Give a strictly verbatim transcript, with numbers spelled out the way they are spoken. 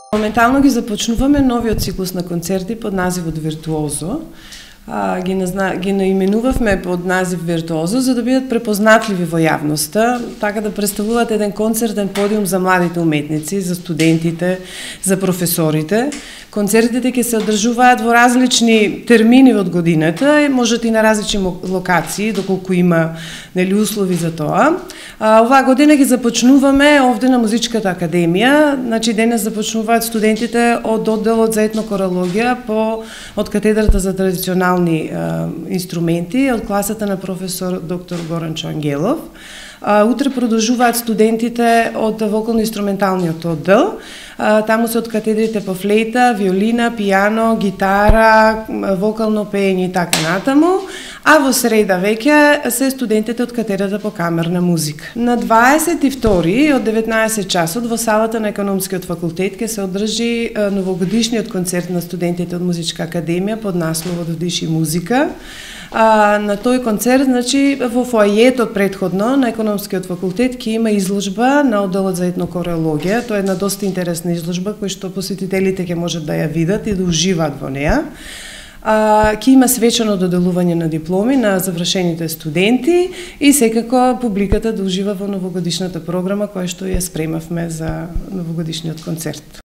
Моментално ги започнуваме новиот циклус на концерти под називот Виртуозо. А, ги, назна, ги наименувавме под назив Виртуозо за да бидат препознатливи во јавноста, така да представуваат еден концертен подиум за младите уметници, за студентите, за професорите. Концертите ќе се одржуваат во различни термини од годината, можат и на различни локации, доколку има нели услови за тоа. А, оваа година ги започнуваме овде на Музичката академија, значи денес започнуваат студентите од одделот за етнокорологија по од катедрата за традиционални а, инструменти, од класата на професор доктор Горанчо Ангелов. А, утре продолжуваат студентите од вокално-инструменталниот оддел. А, таму се од катедрите по флейта, виолина, пијано, гитара, вокално пеење и така натаму. А во среда веќе се студентите од катедрата по камерна музика. На дваесет и втори од деветнаесет часот во салата на Економскиот факултет ќе се одржи новогодишниот концерт на студентите од Музичка академија под насловот Вдиши музика. А, на тој концерт, значи, во фоајето предходно на Економскиот факултет ќе има изложба на одделот за етнокорологија. Тоа е една доста интересна изложба која што посетителите ќе можат да ја видат и да уживаат во неа. А, ќе има свечено доделување на дипломи на завршените студенти и секако публиката да ужива во новогодишната програма која што ја спремавме за новогодишниот концерт.